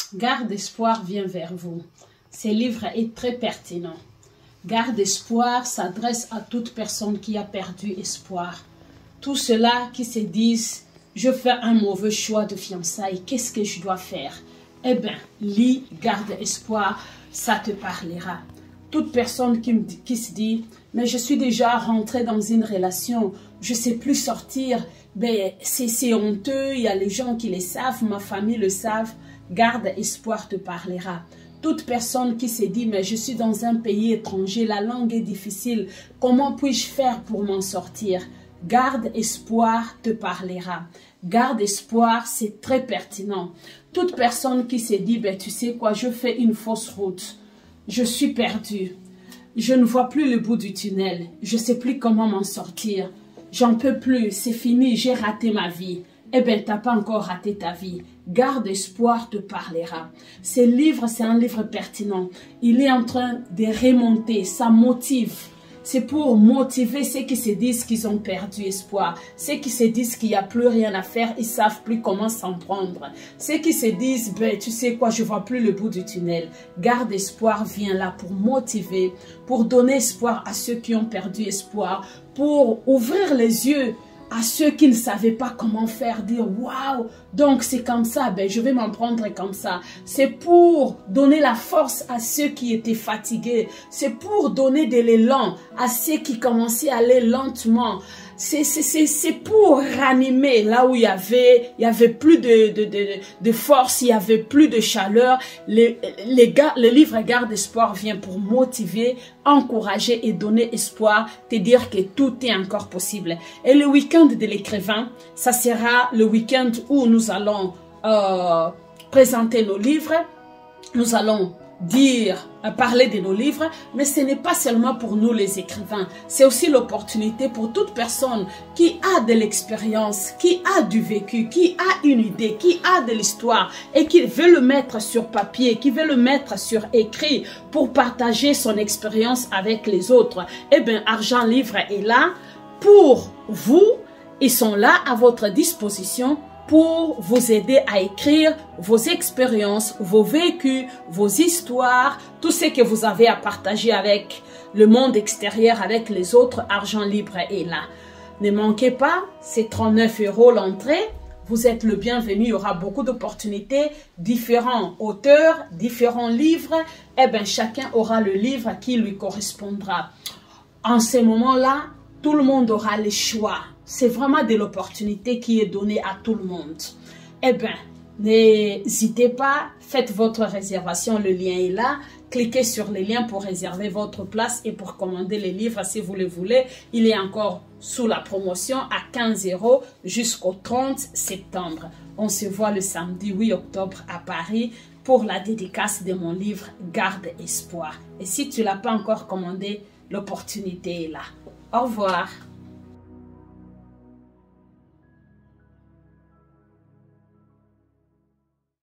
Garde espoir vient vers vous. Ce livre est très pertinent. Garde espoir s'adresse à toute personne qui a perdu espoir. Tous ceux-là qui se disent « je fais un mauvais choix de fiançailles, qu'est-ce que je dois faire ?» Eh bien, lis Garde espoir, ça te parlera. Toute personne qui se dit « mais je suis déjà rentrée dans une relation, je ne sais plus sortir, ben, c'est honteux, il y a les gens qui le savent, ma famille le savent », Garde espoir te parlera. Toute personne qui se dit « mais je suis dans un pays étranger, la langue est difficile, comment puis-je faire pour m'en sortir ?» Garde espoir te parlera. Garde espoir, c'est très pertinent. Toute personne qui se dit « ben, tu sais quoi, je fais une fausse route, je suis perdu, je ne vois plus le bout du tunnel, je ne sais plus comment m'en sortir, j'en peux plus, c'est fini, j'ai raté ma vie. » Eh bien, tu n'as pas encore raté ta vie. Garde espoir te parlera. Ce livre, c'est un livre pertinent. Il est en train de remonter, ça motive. C'est pour motiver ceux qui se disent qu'ils ont perdu espoir. Ceux qui se disent qu'il n'y a plus rien à faire, ils ne savent plus comment s'en prendre. Ceux qui se disent, ben, tu sais quoi, je ne vois plus le bout du tunnel. Garde espoir vient là pour motiver, pour donner espoir à ceux qui ont perdu espoir, pour ouvrir les yeux à ceux qui ne savaient pas comment faire, dire waouh, donc c'est comme ça, ben je vais m'en prendre comme ça. C'est pour donner la force à ceux qui étaient fatigués, c'est pour donner de l'élan à ceux qui commençaient à aller lentement. C'est pour ranimer là où il y avait plus de force, il y avait plus de chaleur. Le livre Garde espoir vient pour motiver, encourager et donner espoir, te dire que tout est encore possible. Et le week-end de l'écrivain, ça sera le week-end où nous allons présenter nos livres, nous allons parler de nos livres, mais ce n'est pas seulement pour nous les écrivains, c'est aussi l'opportunité pour toute personne qui a de l'expérience, qui a du vécu, qui a une idée, qui a de l'histoire et qui veut le mettre sur papier, qui veut le mettre sur écrit pour partager son expérience avec les autres. Eh bien, Argent Livre est là pour vous, ils sont là à votre disposition pour vous aider à écrire vos expériences, vos vécus, vos histoires, tout ce que vous avez à partager avec le monde extérieur, avec les autres. Argent Libre est là. Ne manquez pas, c'est 39 € l'entrée. Vous êtes le bienvenu, il y aura beaucoup d'opportunités, différents auteurs, différents livres. Eh bien, chacun aura le livre qui lui correspondra. En ce moment-là, tout le monde aura le choix. C'est vraiment de l'opportunité qui est donnée à tout le monde. Eh bien, n'hésitez pas, faites votre réservation, le lien est là. Cliquez sur les liens pour réserver votre place et pour commander les livres si vous le voulez. Il est encore sous la promotion à 15 € jusqu'au 30 septembre. On se voit le samedi 8 octobre à Paris pour la dédicace de mon livre Garde espoir. Et si tu ne l'as pas encore commandé, l'opportunité est là. Au revoir.